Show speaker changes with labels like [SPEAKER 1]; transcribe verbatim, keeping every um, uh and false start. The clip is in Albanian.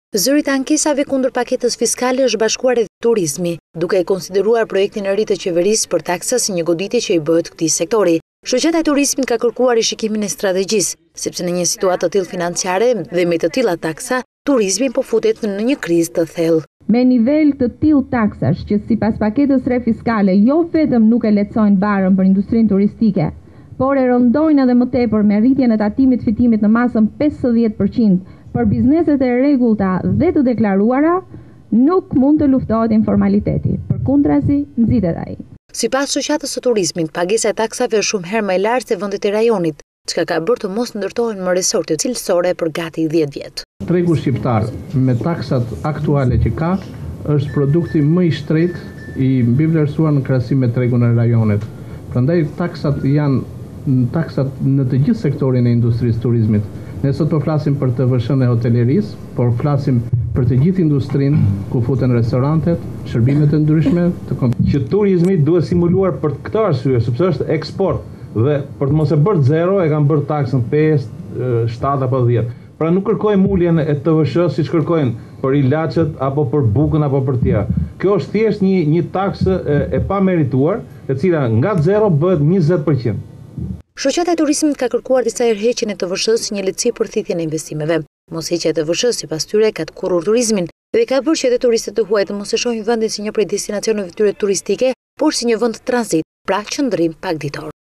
[SPEAKER 1] Zëri të ankesave kundër paketës fiskale është bashkuar edhe turizmi, duke e konsideruar projektin e ri të qeverisë për taksa si një goditje që i bëhet këtij sektori. Shoqata e turizmit ka kërkuar rishikimin e strategjisë, sepse në një situatë të tillë financiare dhe me të tilla taksa, turizmi po futet në një krizë të thellë.
[SPEAKER 2] Me nivel të tillë taksash që sipas paketës re fiskale jo vetëm nuk e lehtësojnë barën për industrinë turistike, por e rëndojnë edhe më tepër me rritjen e tatimit fitimit në masën pesëdhjetë përqind për bizneset e rregullta dhe të deklaruara, nuk mund të luftohet informaliteti. Përkundrazi, nxitet ai.
[SPEAKER 1] Sipas Shoqatës së Turizmit, pagesa e taksave është shumë herë më e lartë se vendet e rajonit, çka ka bërë të mos ndërtohen më resorte cilësore për gati dhjetë vjet.
[SPEAKER 3] Tregu shqiptar me taksat aktuale që ka është produkti më i shtret i mbivlerësuar në krahasim me tregun e rajonit. Prandaj taksat janë taksat në të gjithë sektorin e industrisë turizmit. Ne sot po flasim për të vëshën e hotelerisë, por flasim për të gjithë industrinë ku futen restorantet, shërbimet e ndryshme, të
[SPEAKER 4] që turizmi duhet stimuluar për këtë arsye, sepse është eksport dhe për të mos e bërë zero e kanë bërë taksën pesë, shtatë apo dhjetë. Pra nuk kërkojmë uljen e të vëshës siç kërkojnë për ilaçet apo për bukën apo për tjera. Kjo është thjesht një një taksë e, e pamerituar, e cila nga zero bëhet njëzet përqind.
[SPEAKER 1] Shoqata e Turizmit ka kërkuar disa herë heqjen e të vëshës si një lehtësi për thithjen e investimeve. Mosheqja e të vëshës sipas tyre ka të kurrur turizmin dhe ka bërë që edhe turistët të huaj të mos e shohin vendin si një prej destinacioneve tyre turistike, por si një vend tranzit, pra qëndrim pagditor.